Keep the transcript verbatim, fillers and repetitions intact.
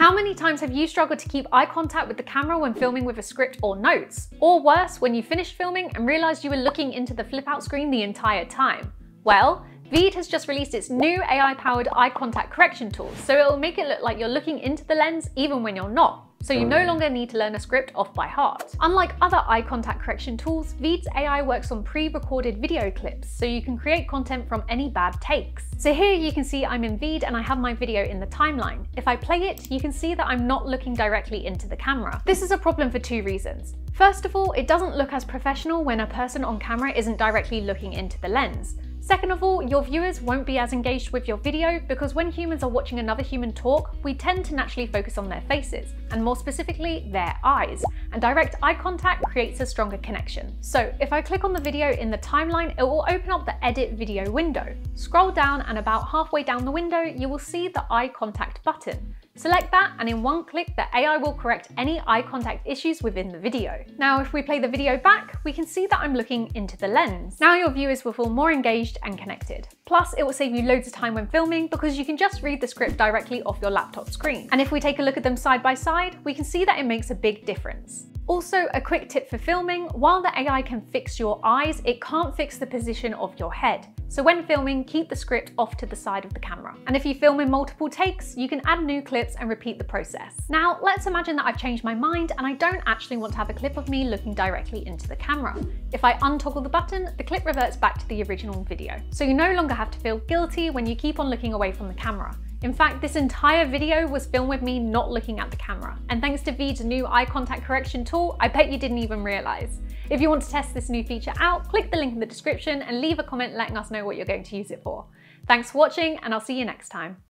How many times have you struggled to keep eye contact with the camera when filming with a script or notes? Or worse, when you finished filming and realized you were looking into the flip out screen the entire time? Well, VEED has just released its new A I-powered eye contact correction tool, so it'll make it look like you're looking into the lens even when you're not. So you no longer need to learn a script off by heart. Unlike other eye contact correction tools, VEED's A I works on pre-recorded video clips, so you can create content from any bad takes. So here you can see I'm in VEED and I have my video in the timeline. If I play it, you can see that I'm not looking directly into the camera. This is a problem for two reasons. First of all, it doesn't look as professional when a person on camera isn't directly looking into the lens. Second of all, your viewers won't be as engaged with your video because when humans are watching another human talk, we tend to naturally focus on their faces, and more specifically, their eyes, and direct eye contact creates a stronger connection. So if I click on the video in the timeline, it will open up the edit video window. Scroll down and about halfway down the window, you will see the eye contact button. Select that and in one click, the A I will correct any eye contact issues within the video. Now, if we play the video back, we can see that I'm looking into the lens. Now your viewers will feel more engaged and connected. Plus, it will save you loads of time when filming because you can just read the script directly off your laptop screen. And if we take a look at them side by side, we can see that it makes a big difference. Also, a quick tip for filming, while the A I can fix your eyes, it can't fix the position of your head. So when filming, keep the script off to the side of the camera. And if you film in multiple takes, you can add new clips and repeat the process. Now, let's imagine that I've changed my mind and I don't actually want to have a clip of me looking directly into the camera. If I untoggle the button, the clip reverts back to the original video. So you no longer have to feel guilty when you keep on looking away from the camera. In fact, this entire video was filmed with me not looking at the camera. And thanks to VEED's new eye contact correction tool, I bet you didn't even realize. If you want to test this new feature out, click the link in the description and leave a comment letting us know what you're going to use it for. Thanks for watching, and I'll see you next time.